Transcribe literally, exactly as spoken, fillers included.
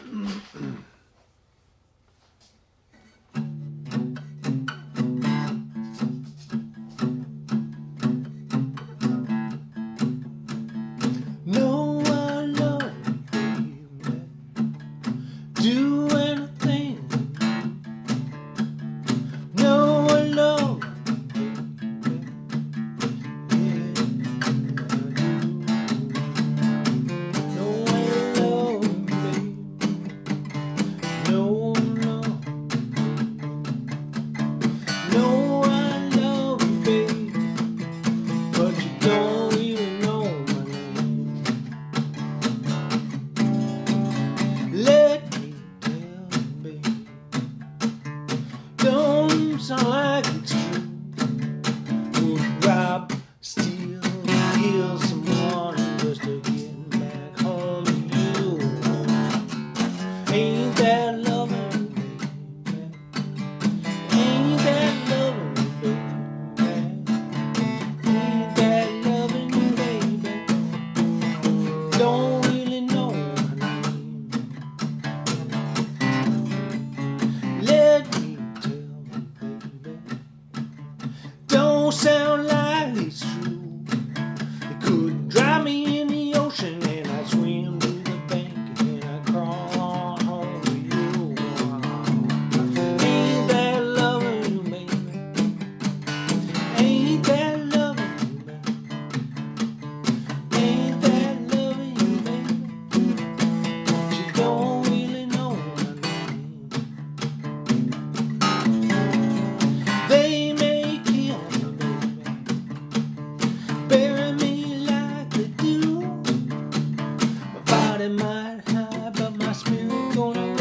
No, I love you, baby. Do anything. No, I love you, yeah, no, I love you, baby. No, no, no, I love you, baby, but you don't even know my name. Let me tell you, baby, don't sound like it's true. Would rob, steal, kill someone just to get back home to you. Ain't that loving, baby? Ain't that loving, baby? Ain't that loving, baby? Don't really know my name. Let me tell you, baby, don't sound like it's true. It could drive me in the ocean and I'd swim to the bank and I'd crawl on home to you. Ain't that loving you, baby? Ain't that loving you, baby? Ain't that loving you, baby? But you don't really know my name. They may kill me, baby, bury me like they do. My body might hide, but my spirit gonna